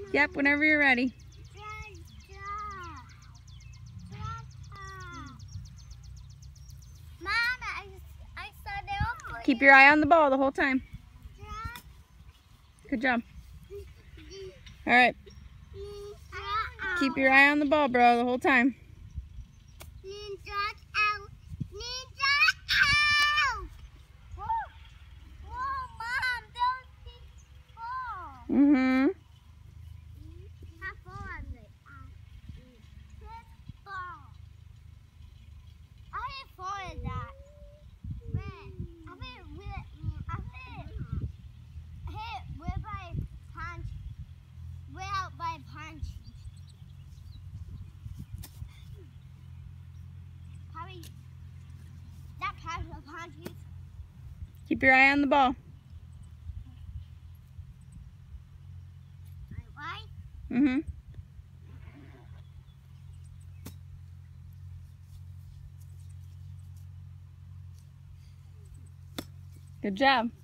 Yep, whenever you're ready. Keep your eye on the ball the whole time. Good job. All right. Keep your eye on the ball, bro, the whole time. Mm-hmm. Keep your eye on the ball. Mm-hmm. Good job.